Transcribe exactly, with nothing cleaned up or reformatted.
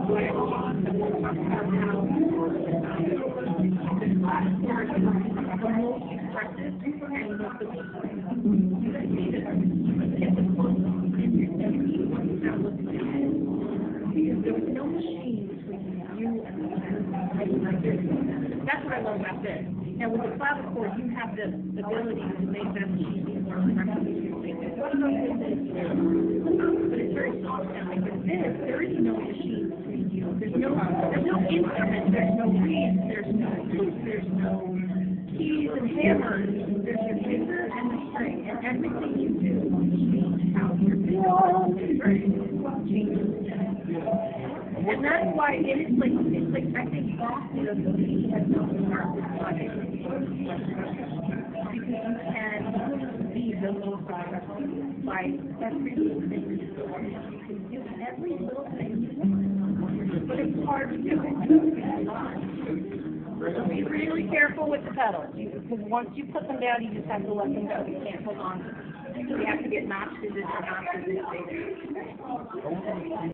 That's what I love about this. Now, with the clavichord, you have the ability to make that machine more effective. But it's very soft. And like with this, there is no machine between you. There's no, there's no instrument. There's no reeds. There's no flutes. There's no keys and hammers. There's your finger and the string, and everything you do changes how your finger changes. And that's why it is like, it's like, I think Boston has no heart project. Because you can be the most successful by every little thing you do. You can do every little thing you want. But it's hard to do it. So be really careful with the pedals. Because once you put them down, you just have to let them go. You can't hold on to them. You have to get notches and notches and